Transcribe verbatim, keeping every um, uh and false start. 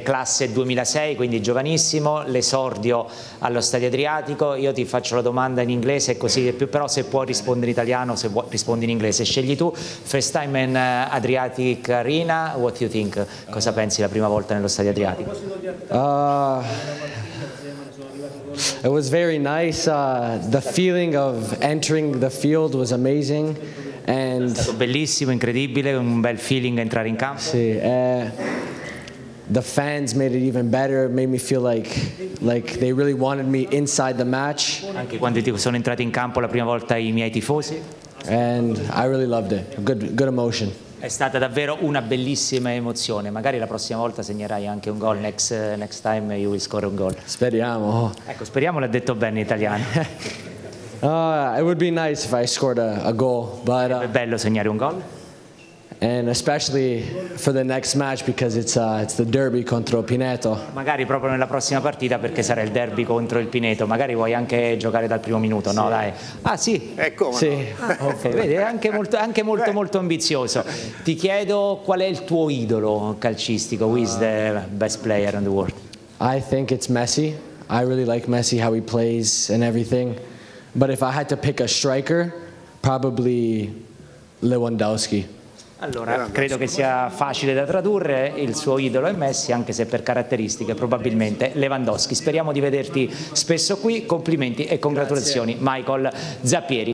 classe duemilasei, quindi giovanissimo, l'esordio allo Stadio Adriatico. Io ti faccio la domanda in inglese, così più, però se puoi rispondere in italiano, se vuoi rispondi in inglese, scegli tu. First time in uh, Adriatic Arena, what do you think? Cosa pensi la prima volta nello Stadio Adriatico? Uh, it was very nice. Uh, the feeling of entering the field was amazing. And È stato bellissimo, incredibile, un bel feeling entrare in campo. sì, uh, the fans made it even better. It made me feel like like they really wanted me inside the match. Anche quando ti sono entrati in campo la prima volta i miei tifosi. And I really loved it. Good, good emotion. È stata davvero una bellissima emozione. Magari la prossima volta segnerai anche un gol. Next, uh, next time you will score un gol. Speriamo. Ecco, speriamo l'ha detto bene in italiano. Uh, it would be nice if I scored a, a goal, but È uh, bello segnare un gol. and especially for the next match because it's uh, it's the derby contro Pineto. Magari proprio nella prossima partita perché sarà il derby contro il Pineto. Magari vuoi anche giocare dal primo minuto, no? Dai. Ah sì. Ecco, Sì. Ah, ok, vedi, è anche molto, anche molto, molto ambizioso. Ti chiedo qual è il tuo idolo calcistico? Who is the best player in the world? I think it's Messi. I really like Messi, how he plays and everything. But if I had to pick a striker, probably Lewandowski. Allora, credo che sia facile da tradurre, il suo idolo è Messi, anche se per caratteristiche probabilmente Lewandowski. Speriamo di vederti spesso qui, complimenti e congratulazioni. Michael Zappieri.